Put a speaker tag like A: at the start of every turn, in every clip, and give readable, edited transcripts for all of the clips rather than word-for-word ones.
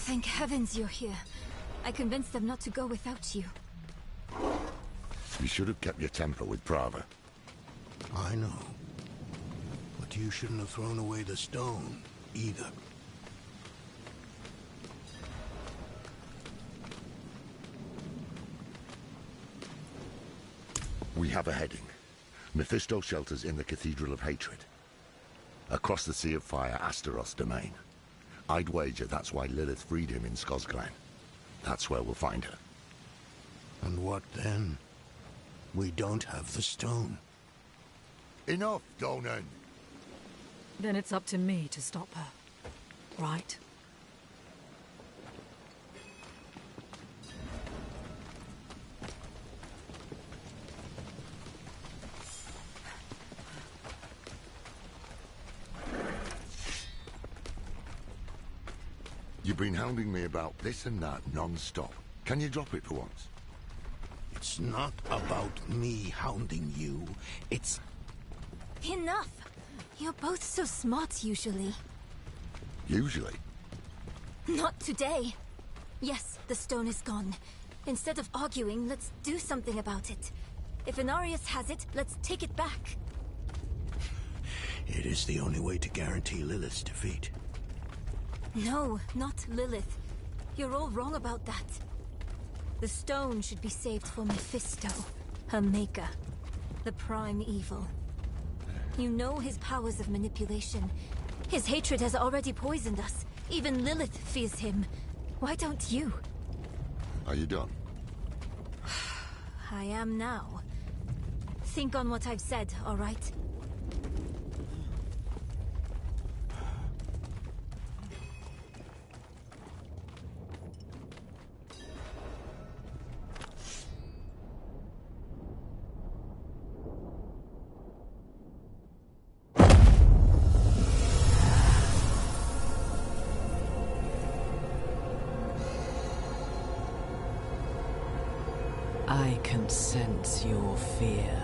A: Thank heavens you're here. I convinced them not to go without you.
B: You should have kept your temper with Prava.
C: I know. But you shouldn't have thrown away the stone, either.
B: We have a heading. Mephisto shelters in the Cathedral of Hatred. Across the Sea of Fire, Astaroth's domain. I'd wager that's why Lilith freed him in Skosglen. That's where we'll find her.
C: And what then? We don't have the stone.
B: Enough, Donan!
D: Then it's up to me to stop her, right?
B: You've been hounding me about this and that non-stop. Can you drop it for once?
C: It's not about me hounding you. It's...
A: Enough! You're both so smart, usually.
B: Usually?
A: Not today. Yes, the stone is gone. Instead of arguing, let's do something about it. If Inarius has it, let's take it back.
C: It is the only way to guarantee Lilith's defeat.
A: No, not Lilith. You're all wrong about that. The stone should be saved for Mephisto, her maker, the prime evil. You know his powers of manipulation. His hatred has already poisoned us. Even Lilith fears him. Why don't you?
B: Are you done?
A: I am now. Think on what I've said, all right?
D: I can sense your fear,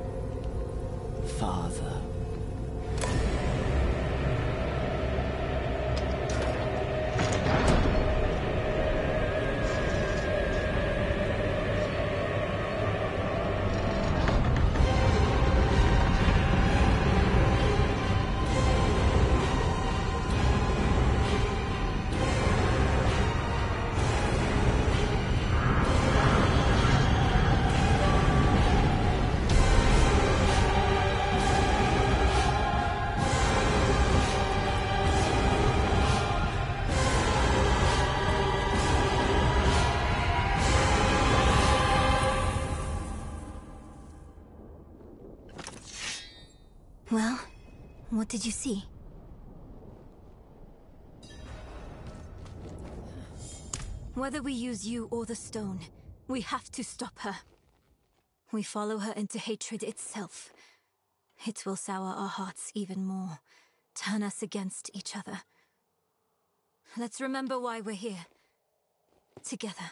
D: Father.
A: Well, what did you see? Whether we use you or the stone, we have to stop her. We follow her into hatred itself. It will sour our hearts even more, turn us against each other. Let's remember why we're here. Together.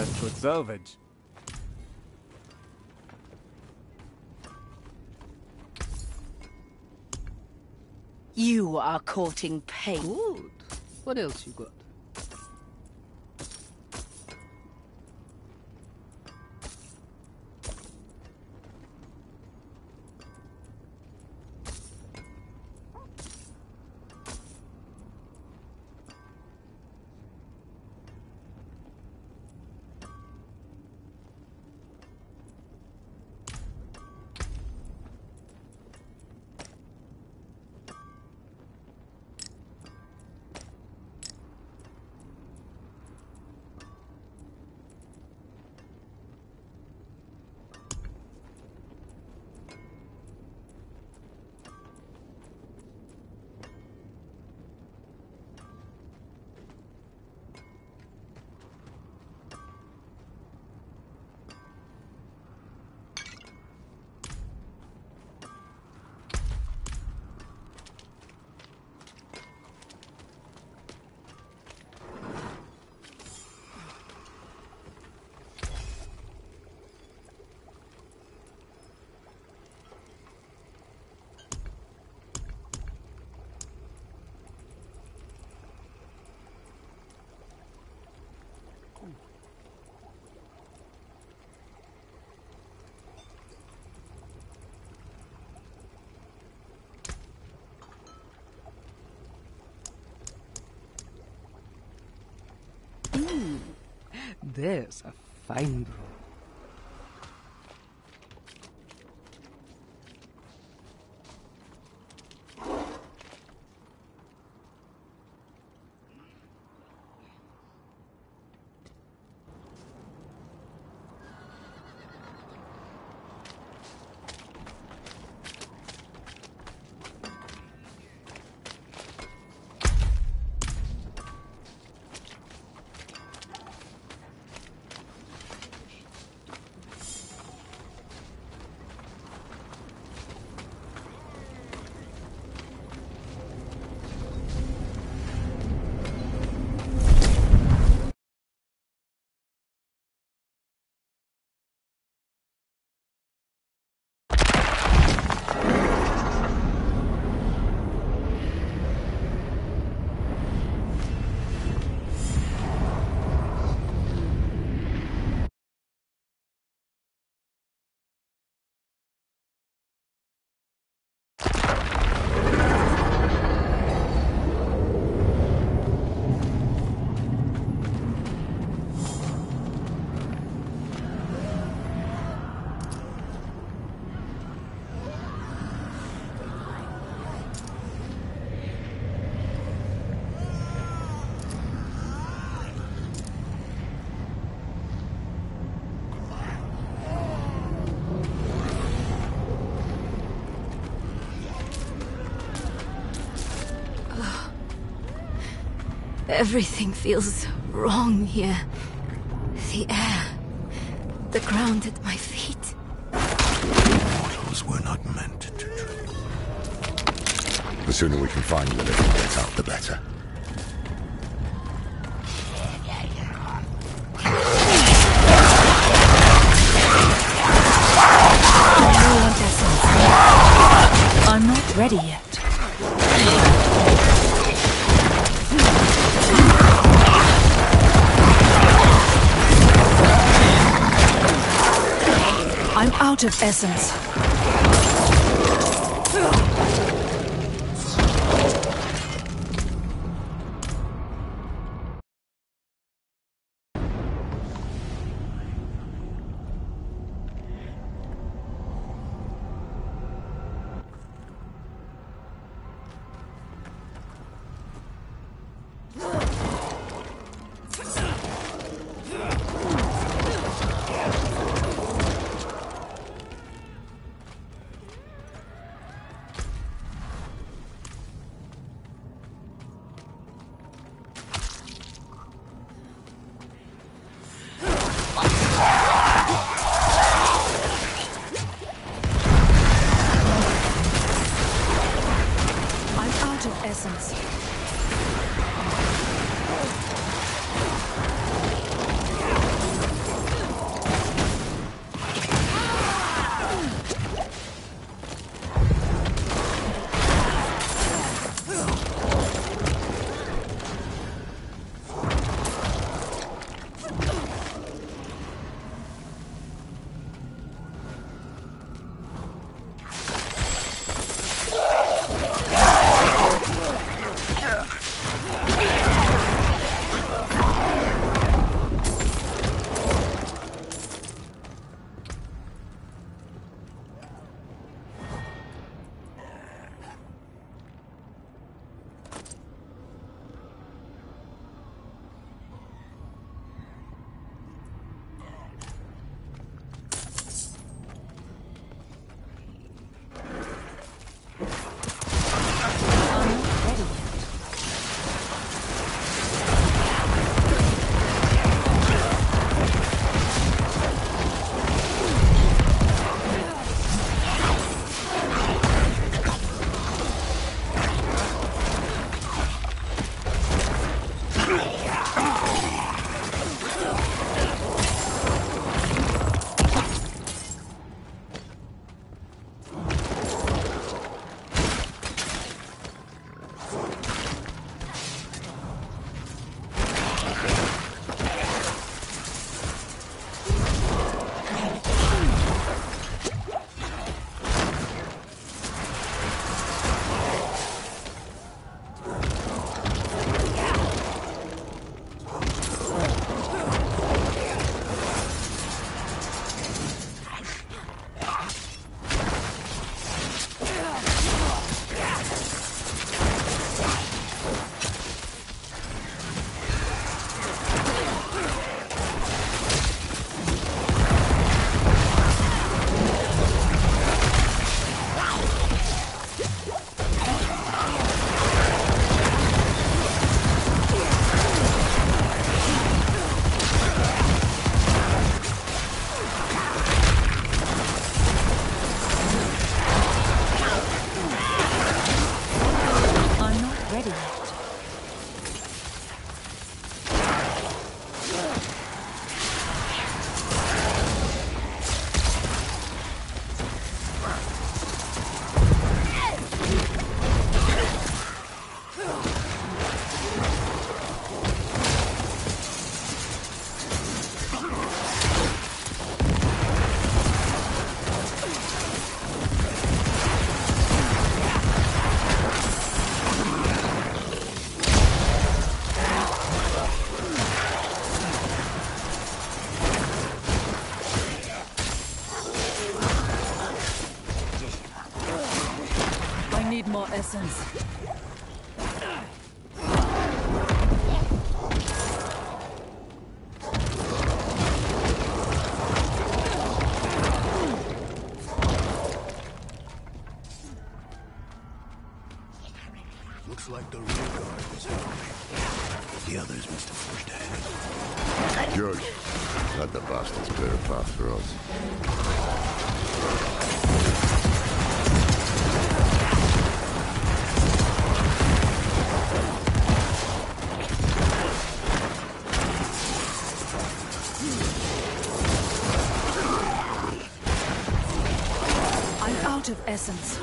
E: towards salvage.
F: You are courting pain.
E: Good. What else you got? There's a fine brew.
A: Everything feels wrong here. The air, the ground at my feet.
C: Mortals were not meant to drink.
B: The sooner we can find Lilith and get out, the better.
D: I'm not ready yet. I'm out of essence. need more essence.
C: Looks like the rear guard is out. The others must have pushed ahead.
B: Good. Let the bastards clear a path for us.
D: I'm out of essence.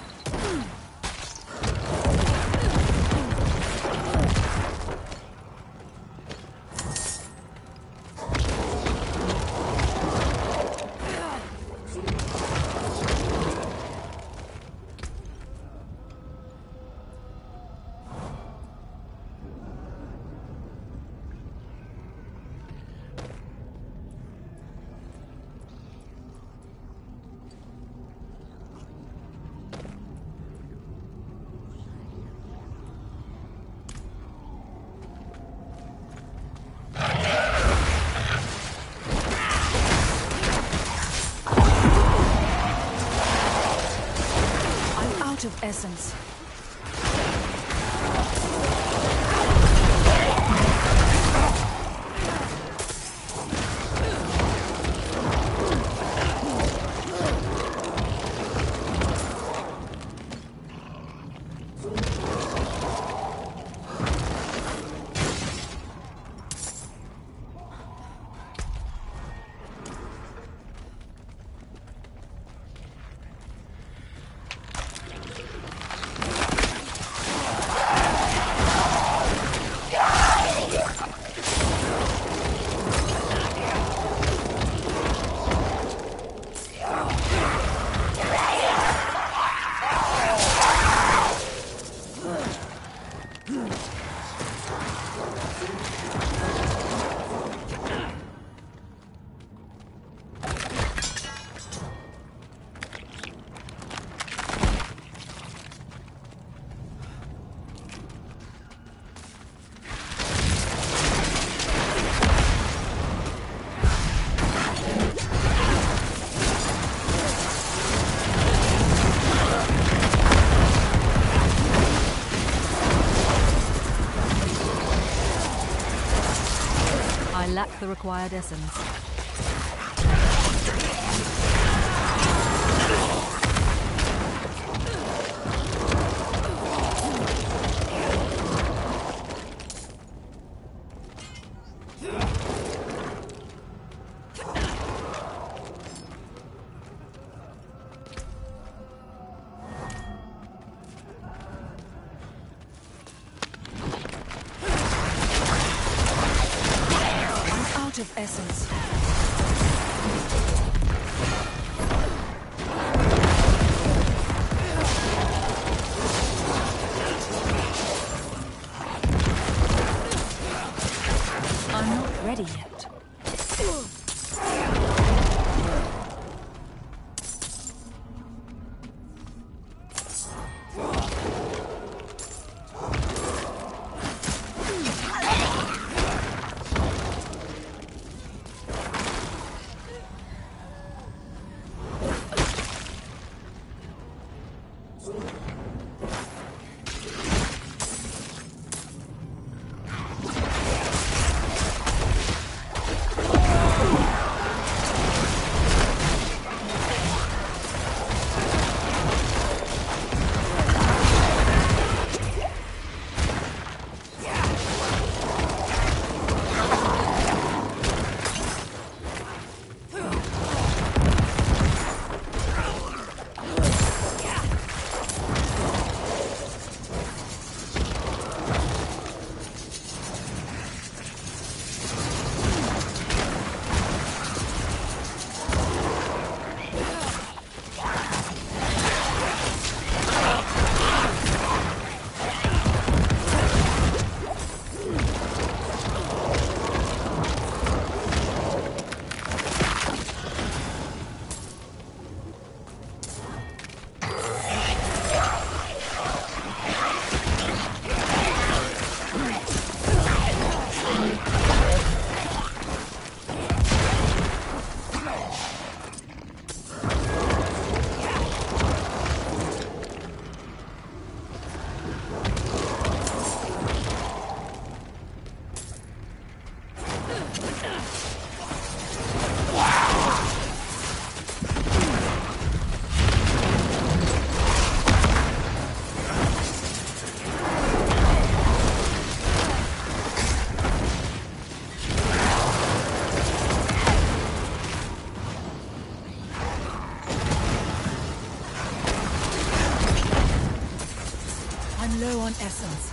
D: Of essence. Lack the required essence. Of essence. I'm not ready yet. I'm low on essence.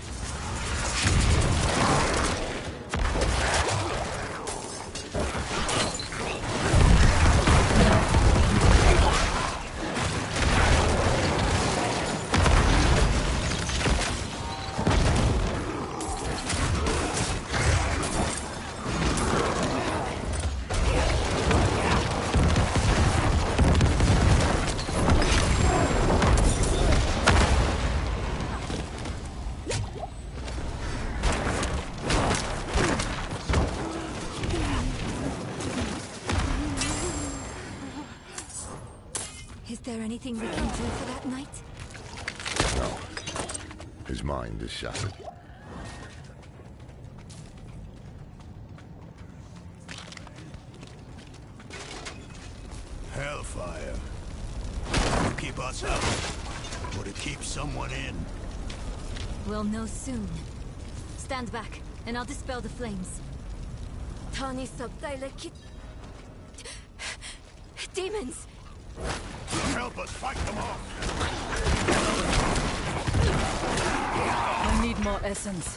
A: Is there anything we can do for that knight?
B: No. His mind is shattered.
C: Hellfire. To keep us out, or to keep someone in?
A: We'll know soon. Stand back, and I'll dispel the flames. Tani Sabdailekit. Demons!
C: Help us fight them off!
D: I need more essence.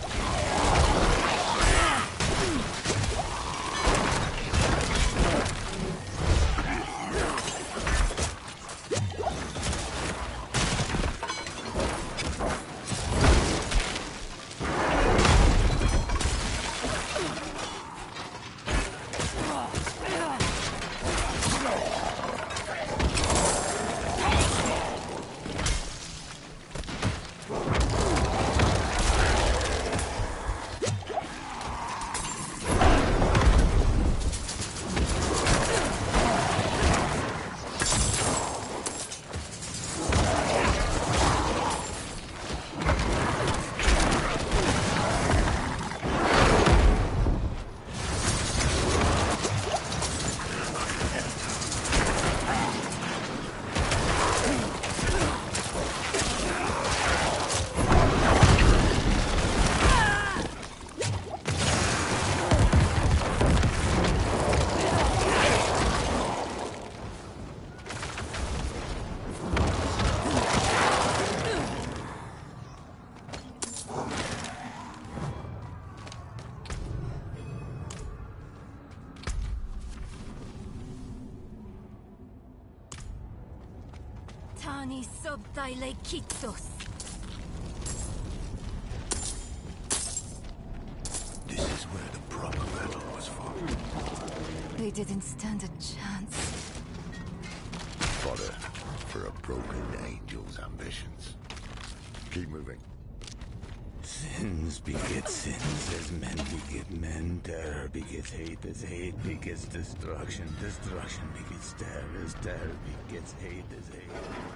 A: Tani Sabdailekitos.
C: This is where the proper battle was fought.
A: They didn't stand a chance.
B: Fodder for a broken angel's ambitions. Keep moving.
G: Sins beget sins as men beget men. Terror begets hate as hate begets destruction. Destruction begets terror as terror begets hate as hate.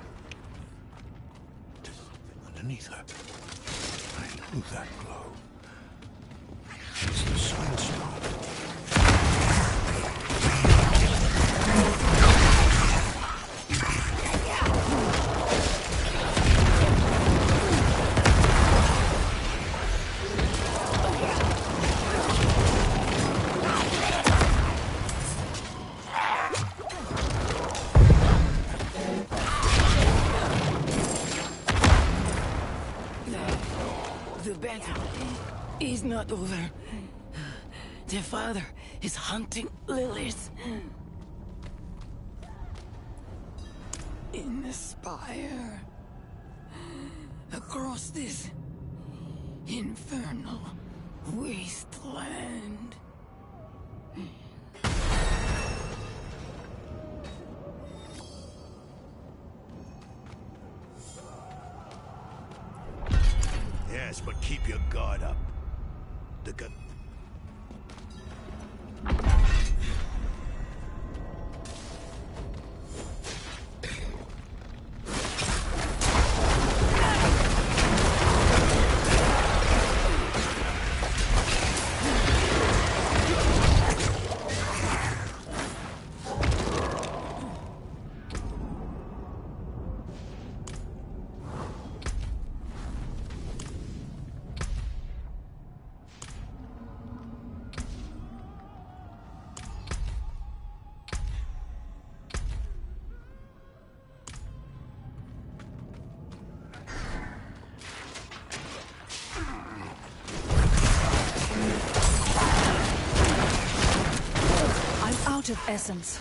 C: There's something underneath her. I know that glow. It's the Sunstone.
H: The battle is not over. Their father is hunting Lilith. In the spire. Across this infernal wasteland.
C: Yes, but keep your guard up. The
D: out of essence.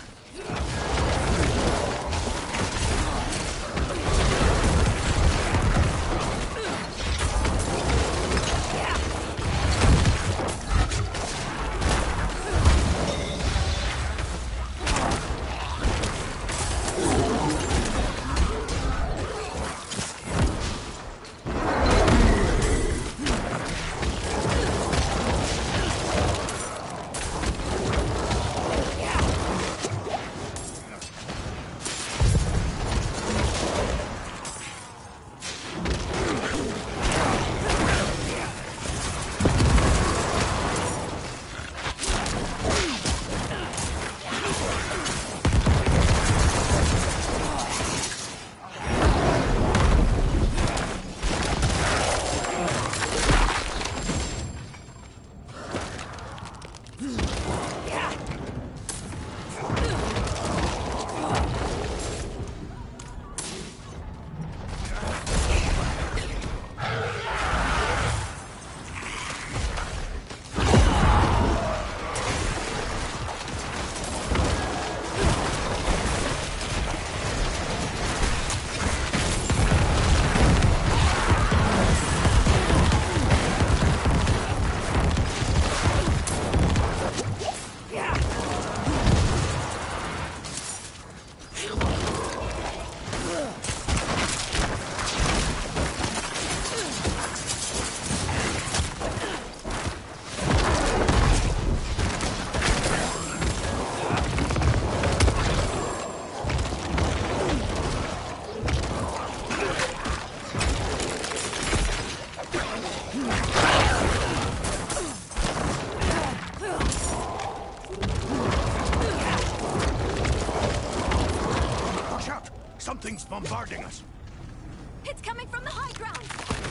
C: Something's bombarding us.
A: It's coming from the high ground.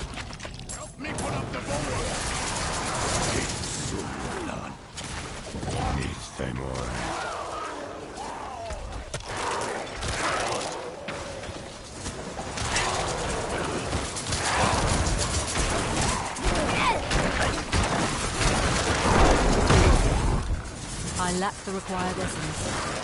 C: Help me put up the bulwark.
D: I lack the required essence.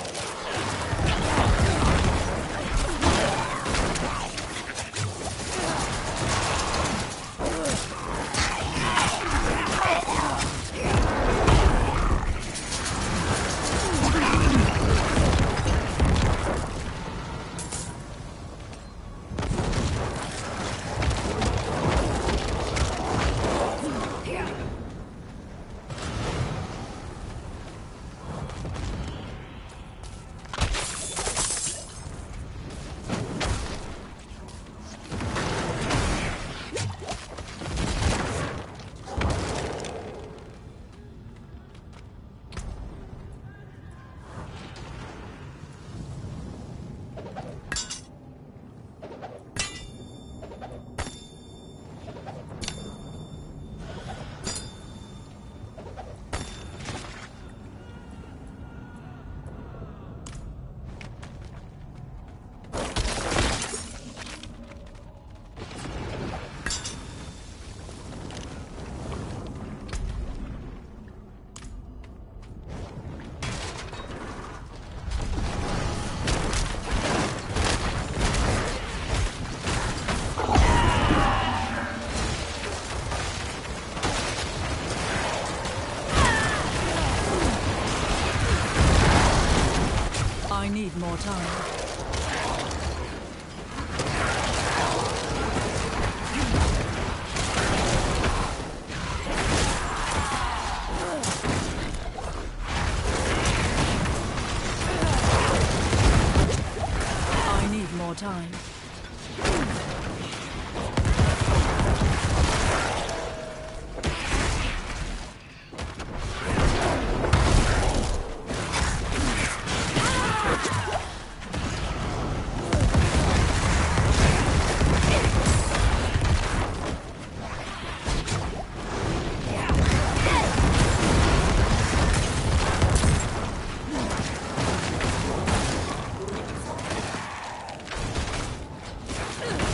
D: I need more time. I need more time.
A: Ugh!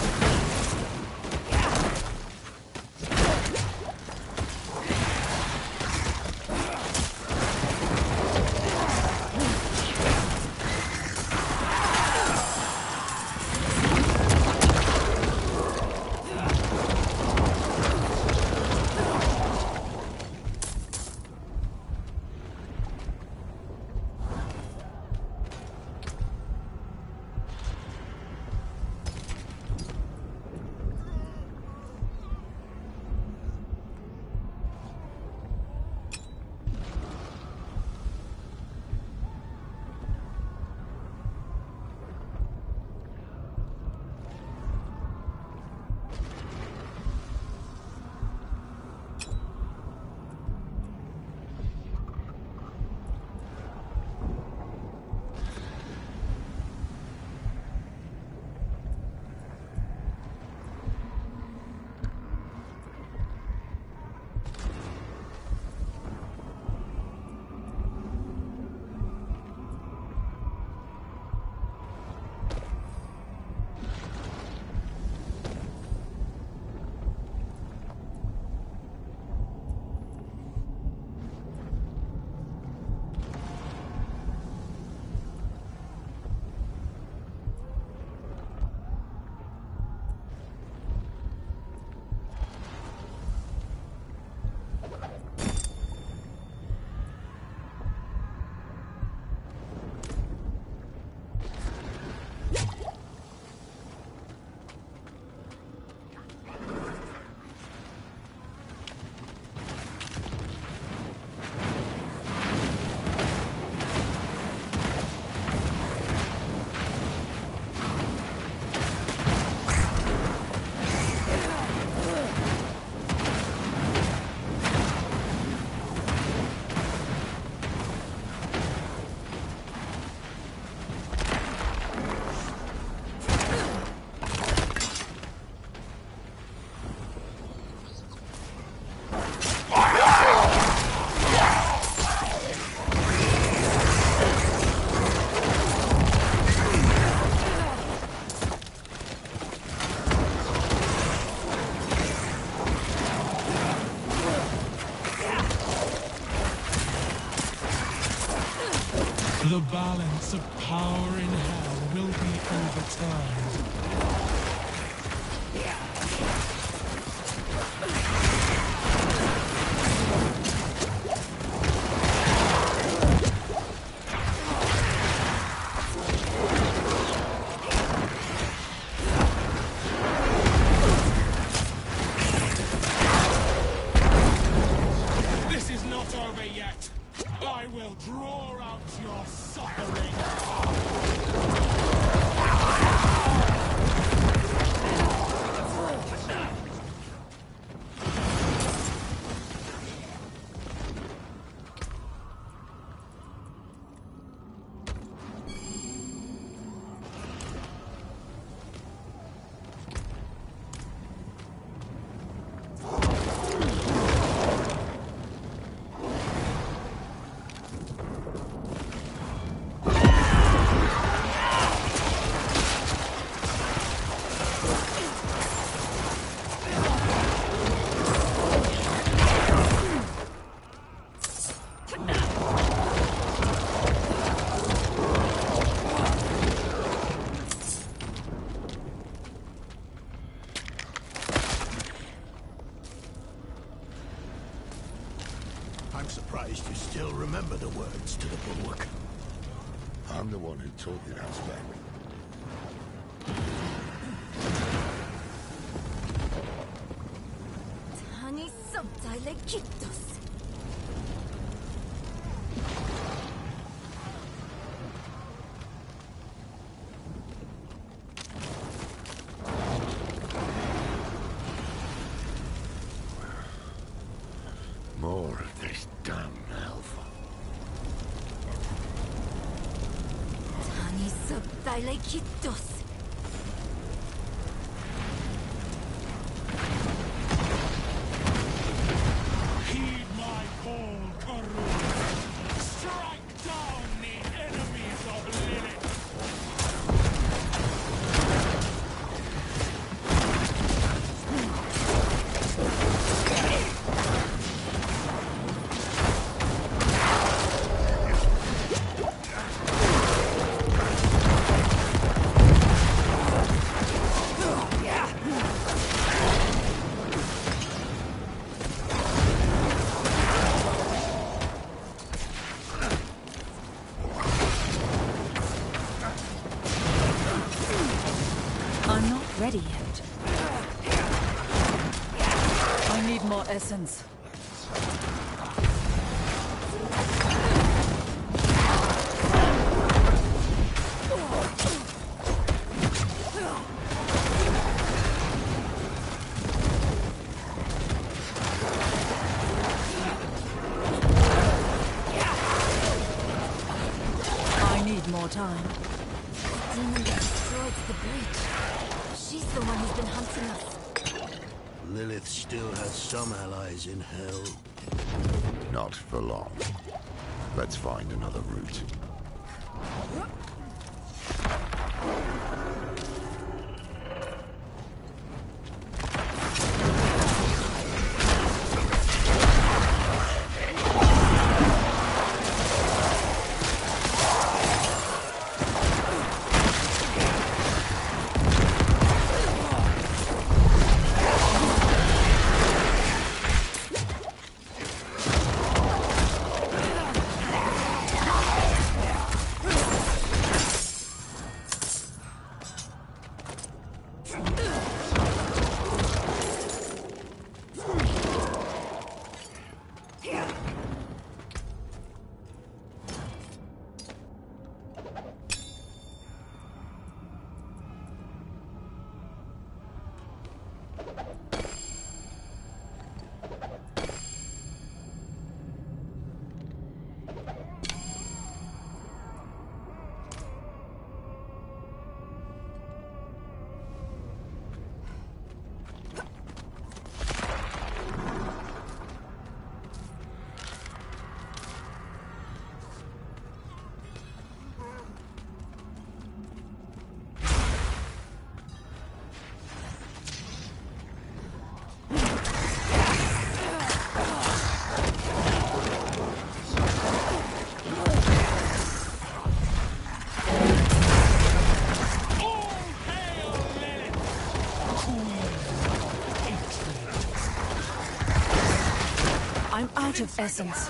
I: The balance of power in hell will be overturned. This is not over yet. I will draw out your suffering.
C: I'm surprised you still remember the words to the bulwark.
B: I'm the one who taught you how to spell.
A: Tani subtile Kitos.
B: More of this damn elf.
A: Tani subtile Kitos.
I: Heed my call, Karun. Strike down the enemies of Lilith.
D: I'm not ready yet. I need more essence. I need more time.
A: Demon that destroyed the breach. She's the one who's been hunting us.
C: Lilith still has some allies in hell.
B: Not for long. Let's find another route.
D: I'm out of essence.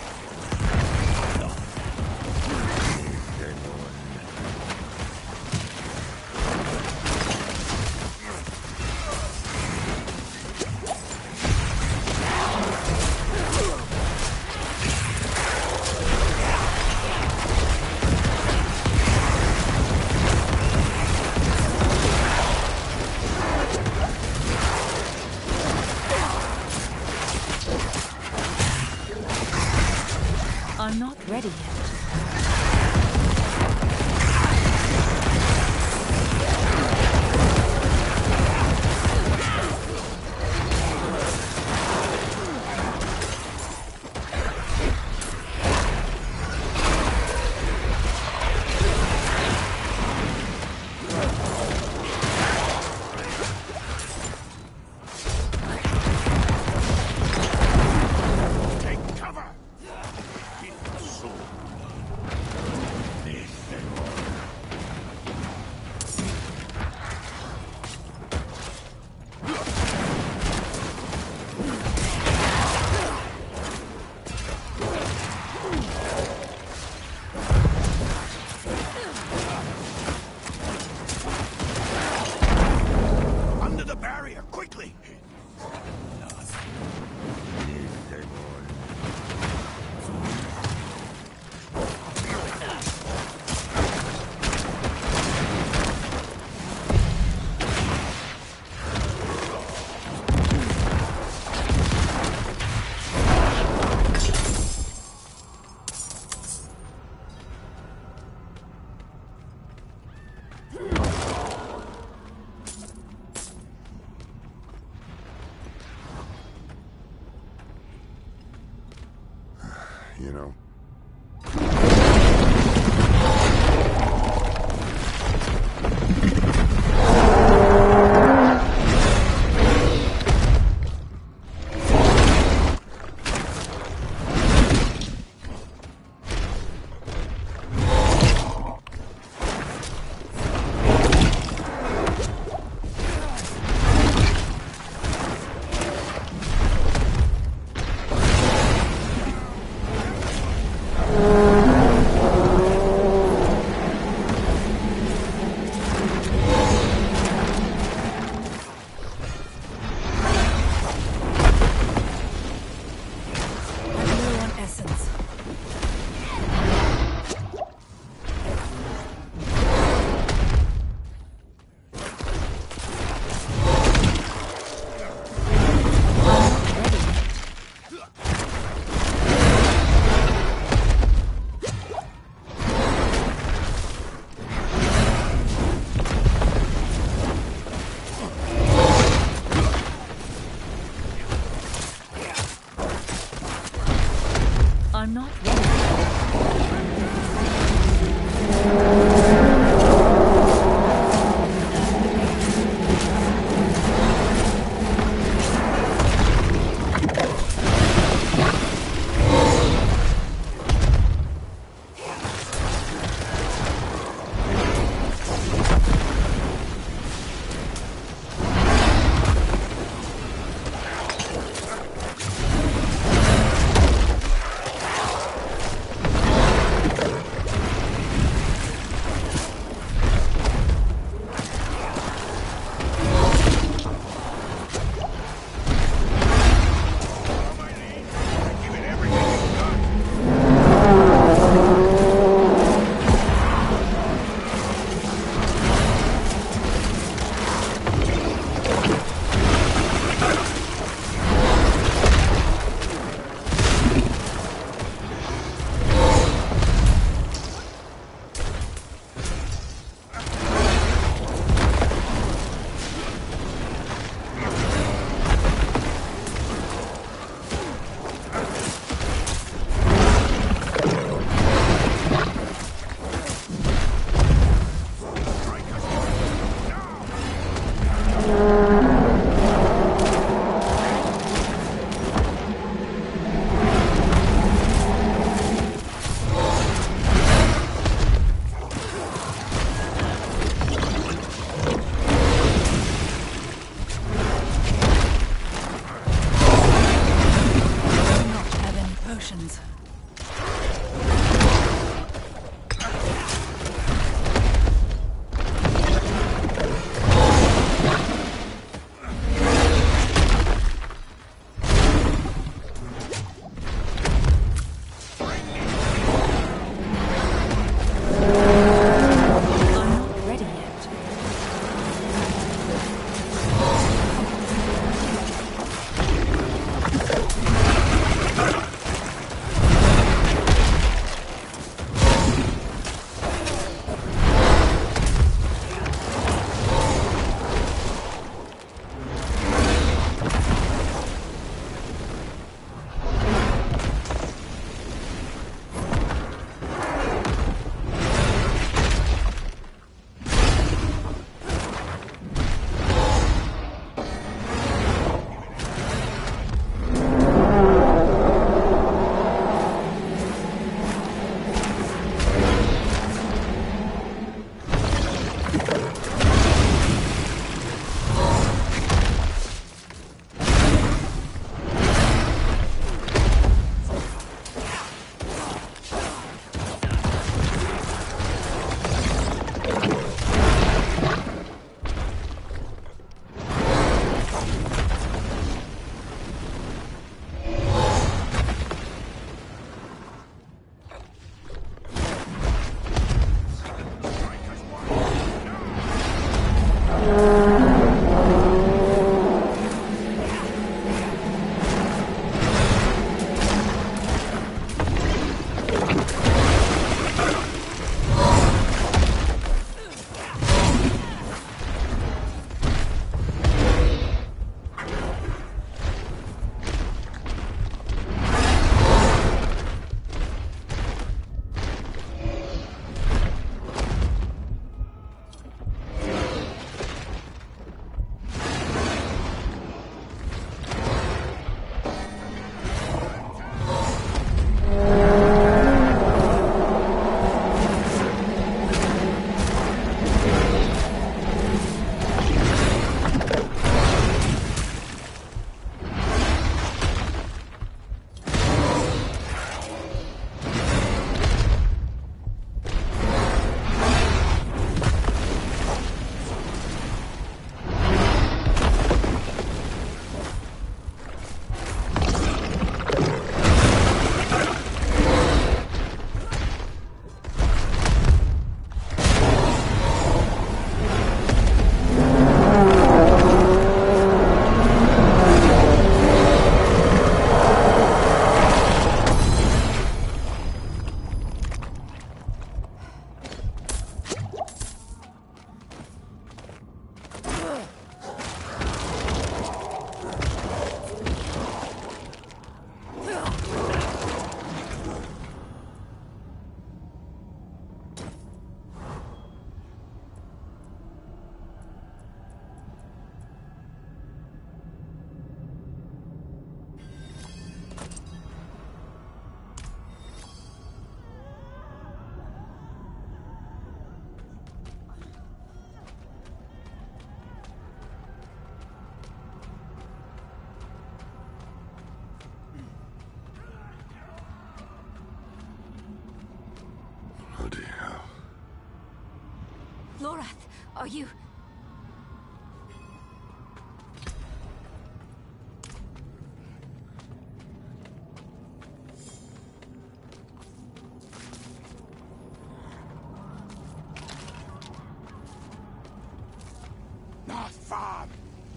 D: I'm not ready yet.
C: Take cover! Under the barrier, quickly!
B: You know, Bloody hell.
A: Lorath, are you...
I: Not far.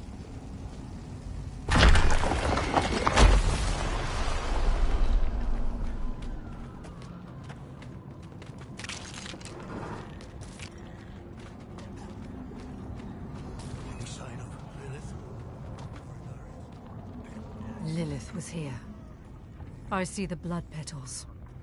C: Any sign of Lilith?
D: Lilith was here. I see the blood petals.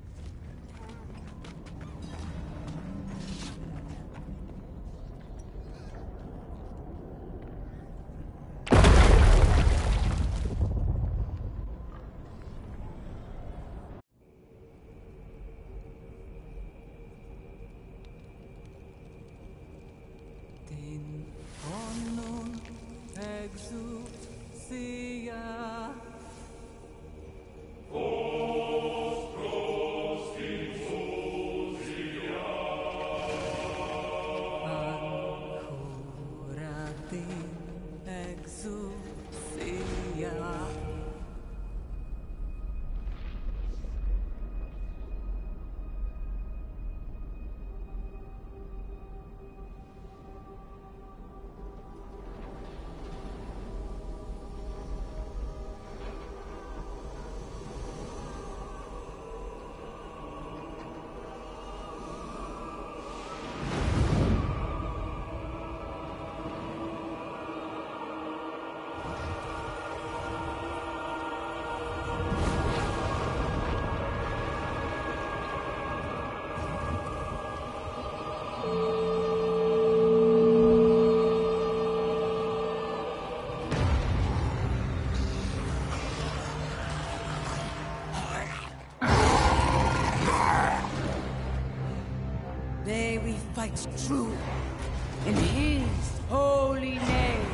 H: May we fight true in his holy name.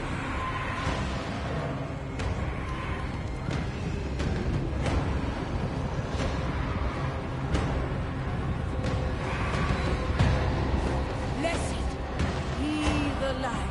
H: Blessed be the light.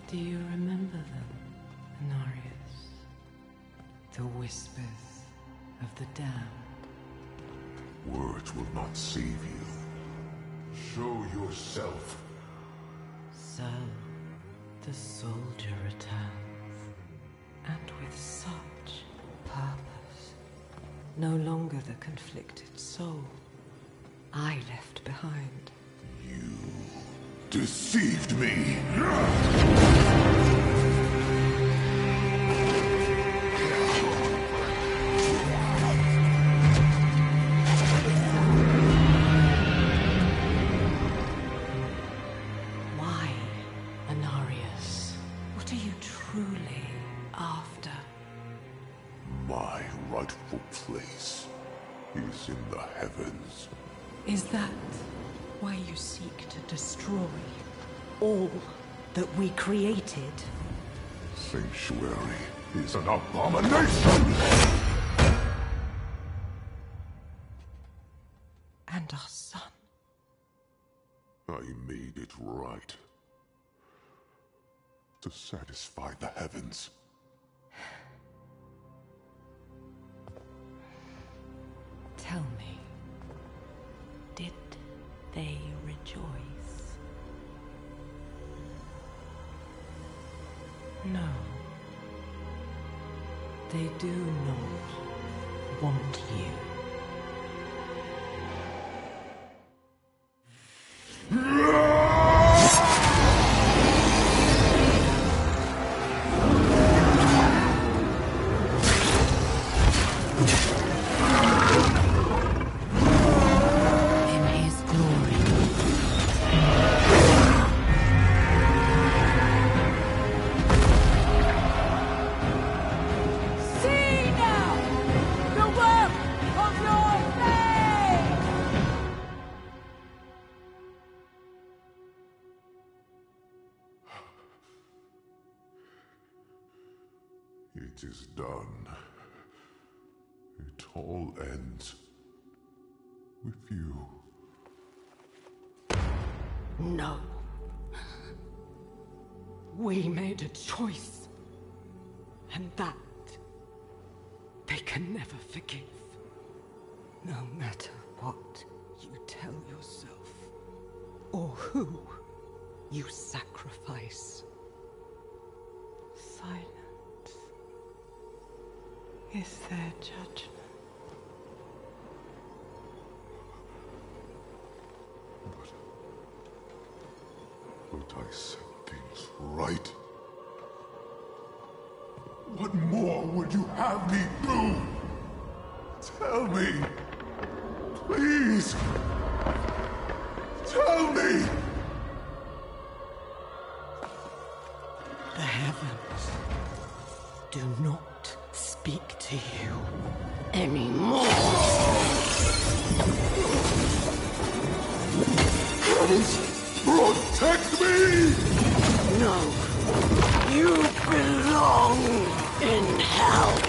H: Do you remember them, Inarius? The whispers of the damned.
J: Words will not save you. Show yourself.
H: So, the soldier returns, and with such purpose. No longer the conflicted soul I left behind.
J: You deceived me!
H: Why, Inarius? What are you truly after?
J: My rightful place is in the heavens.
H: Is that why you seek to destroy all that we created?
J: Sanctuary is an abomination!
H: And our son.
J: I made it right. To satisfy the heavens.
H: Tell me, did they rejoice? No. They do not want you.
J: It is done. It all ends with you.
H: No. We made a choice. And that they can never forgive. No matter what you tell yourself, or who you sacrifice. Silence is their judgment.
J: But I set things right. What more would you have me do? Tell me! Please! Tell me!
H: The heavens do not speak to you anymore.
J: Heavens, protect me!
H: No. You belong in hell.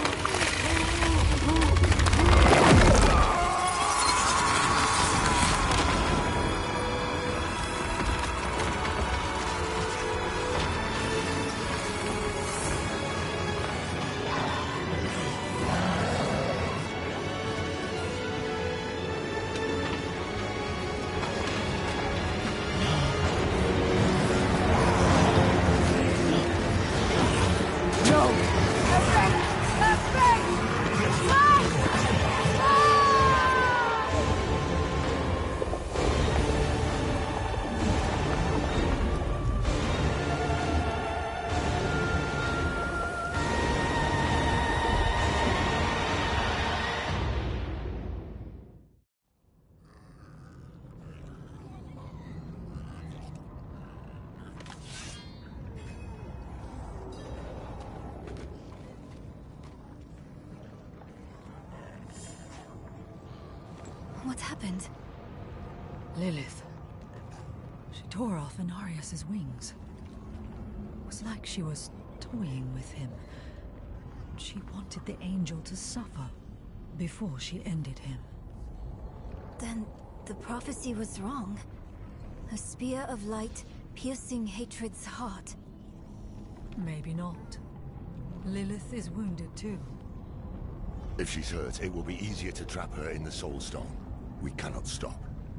A: What happened?
D: Lilith. She tore off Inarius's wings. It was like she was toying with him. She wanted the angel to suffer before she ended him.
A: Then the prophecy was wrong. A spear of light piercing hatred's heart.
D: Maybe not. Lilith is wounded too.
B: If she's hurt, it will be easier to trap her in the Soul Stone. We cannot stop.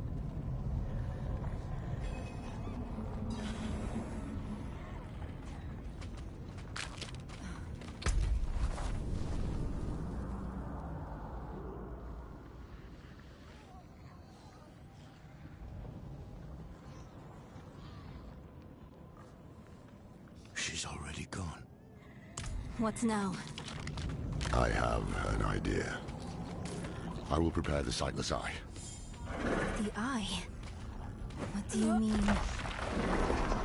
C: She's already gone.
A: What now?
B: I have an idea. I will prepare the Sightless Eye.
A: The eye? What do you mean?